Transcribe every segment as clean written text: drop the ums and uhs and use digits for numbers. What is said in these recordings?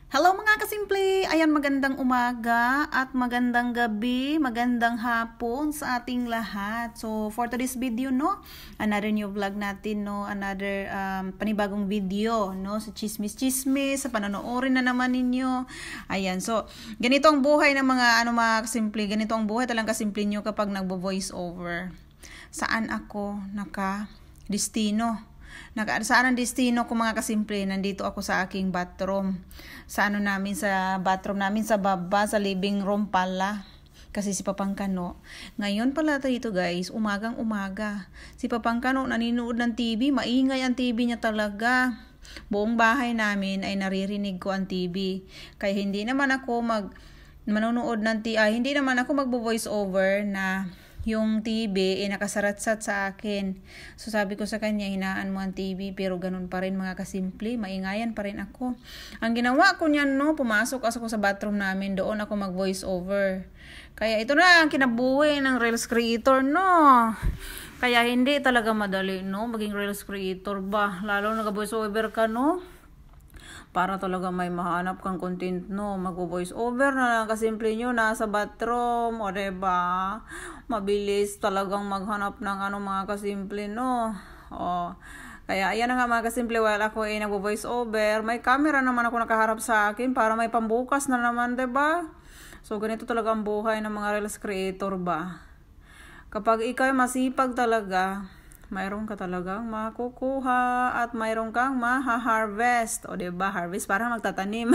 Hello mga kasimple! Ayan, magandang umaga at magandang gabi, magandang hapon sa ating lahat. So, for today's video, no, another new vlog natin, no, another panibagong video, no, sa chismis-chismis, sa panonoorin na naman ninyo. Ayan, so, ganito ang buhay ng mga kasimple, ganito ang buhay talagang kasimple nyo kapag nagbo-voice over. Saan ako naka-destino? Saan ang destino ko mga kasimple? Nandito ako sa aking bathroom. Sa bathroom namin sa baba, sa living room pala. Kasi si Papang Kano. Ngayon pala dito guys, umagang umaga. Si Papang Kano naninood ng TV, maingay ang TV niya talaga. Buong bahay namin ay naririnig ko ang TV. Kaya hindi naman ako manonood ng TV, hindi naman ako magbo-voice over na yung TV nakasaratsat sa akin. So sabi ko sa kanya, hinaan mo ang TV, pero ganun pa rin mga kasimple, maingayan pa rin ako. Ang ginawa ko niyan, no, pumasok ako sa bathroom namin, doon ako mag voice over. Kaya ito na ang kinabuhi ng Reels creator, no. Kaya hindi talaga madali, no, maging Reels creator ba, lalo nag-voice over ka, no. Para talaga may mahanap kang content, no, mag-voice over na lang kasimple nyo, nasa bathroom, o diba, mabilis talagang maghanap ng mga kasimple, no. O, kaya ayan na nga mga kasimple, while ako ay nag-voice over, may camera naman ako nakaharap sa akin para may pambukas na naman, diba. So ganito talaga ang buhay ng mga Reels creator ba. Kapag ikaw masipag talaga, mayroon ka talagang makukuha at mayroon kang maha-harvest. O diba, harvest para magtatanim.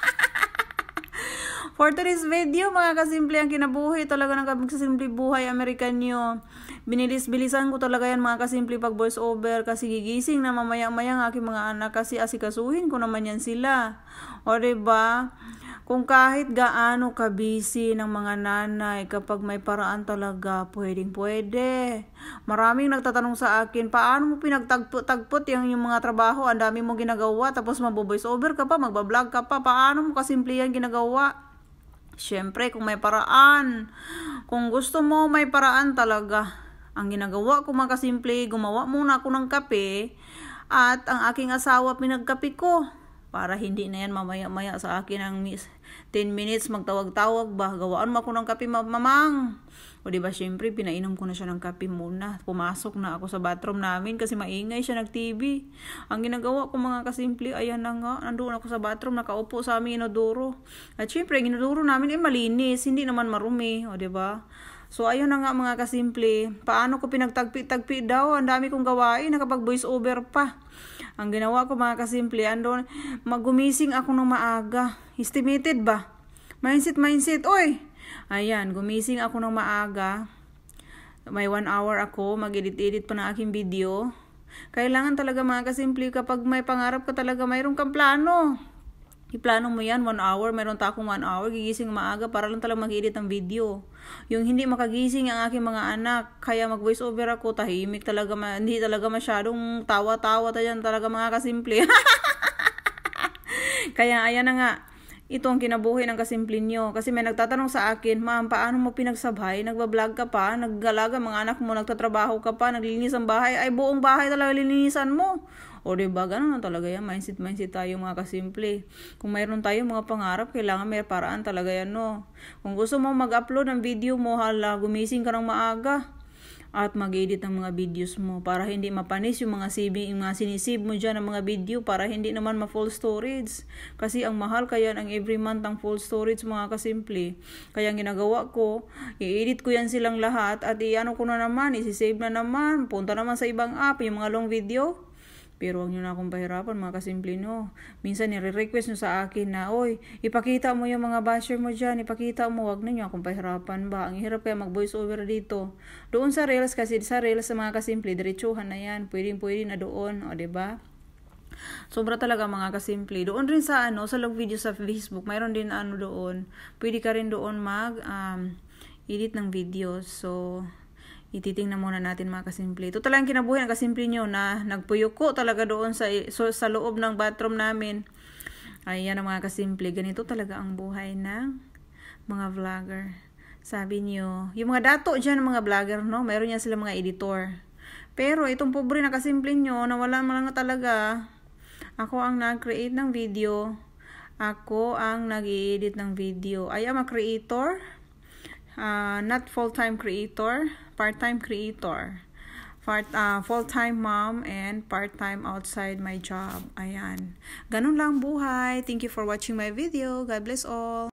For today's video, mga kasimple, ang kinabuhi talaga ng kasimple buhay Amerikanyo. Binilis-bilisan ko talaga yan mga kasimple pag voice over kasi gigising na mamaya-maya ng aking mga anak kasi asikasuhin ko naman yan sila. O diba? Kung kahit gaano ka-busy ng mga nanay, kapag may paraan talaga, pwedeng-pwede. Maraming nagtatanong sa akin, paano mo pinagtagpot yung mga trabaho? Ang dami mo ginagawa, tapos mabu-voice over ka pa, magbablog ka pa. Paano mo kasimple yan ginagawa? Siyempre, kung may paraan. Kung gusto mo, may paraan talaga. Ang ginagawa ko mga kasimple, gumawa muna ako ng kape, at ang aking asawa pinagkape ko. Para hindi na yan mamaya-maya sa akin ang 10 minutes magtawag-tawag ba. Gawaan mo ako ng kape, mamang. O diba, syempre, pinainom ko na siya ng kape muna. Pumasok na ako sa bathroom namin kasi maingay siya nag-TV. Ang ginagawa ko mga kasimple, ayan na nga, nandoon ako sa bathroom, nakaupo sa aming inodoro. At syempre, inodoro namin ay malinis, hindi naman marumi. O diba? So, ayun na nga mga kasimple. Paano ko pinagtagpi-tagpi daw? Ang dami kong gawain, nakapag-voice over pa. Ang ginawa ko mga kasimple, maggumising ako ng maaga. Estimated ba? Mindset. Oy! Ayan, gumising ako ng maaga. May 1 hour ako, mag-edit-edit pa ng aking video. Kailangan talaga mga kasimple, kapag may pangarap ka talaga, mayroon kang plano. Iplano mo yan, 1 hour, mayroon akong 1 hour, gigising maaga para lang talagang mag-edit ng video. Yung hindi makagising ang aking mga anak, kaya mag-voice over ako, tahimik talaga, hindi talaga masyadong tawa-tawa tayan talaga mga kasimple. Kaya ayan na nga, ito ang kinabuhi ng kasimple nyo. Kasi may nagtatanong sa akin, ma'am, paano mo pinagsabay? Nagbablog ka pa, naggalaga mga anak mo, nagtatrabaho ka pa, naglilinis ang bahay, ay buong bahay talaga lilinisan mo. O diba, ganun na talaga yan, mindset tayo mga kasimple. Kung mayroon tayo mga pangarap, kailangan may paraan talaga yan, no. Kung gusto mo mag-upload ng video mo, gumising ka ng maaga at mag-edit ng mga videos mo para hindi mapanis yung mga sinisave mo dyan ng mga video, para hindi naman ma-full storage. Kasi ang mahal kaya ang every month ang full storage mga kasimple. Kaya ang ginagawa ko, i-edit ko yan silang lahat at i-ano ko na naman, isi-save na naman, punta naman sa ibang app, yung mga long video. Pero huwag nyo na akong pahirapan mga kasimple, no. Minsan nire-request nyo sa akin na, oy, ipakita mo yung mga basher mo dyan, ipakita mo, huwag na nyo akong pahirapan ba. Ang hirap kaya mag-voice over dito. Doon sa Reels, kasi sa Reels sa mga kasimple, diretsuhan na yan, pwede na doon, o diba? Sobra talaga mga kasimple. Doon rin sa sa log video sa Facebook, mayroon din doon. Pwede ka rin doon edit ng videos. So, ititingnan muna natin mga kasimple. Ito talagang kinabuhi ng kasimple nyo na nagpuyuko talaga doon sa loob ng bathroom namin. Ayan ang mga kasimple. Ganito talaga ang buhay ng mga vlogger. Sabi nyo, yung mga dato dyan ng mga vlogger, no? Mayroon yan sila mga editor. Pero itong pobre na kasimple nyo, na wala man lang talaga, ako ang nag-create ng video Ako ang nag-i-edit ng video. I am a creator, not full-time creator, part-time creator. Full-time mom and part-time outside my job. Ayan. Ganun lang buhay. Thank you for watching my video. God bless all.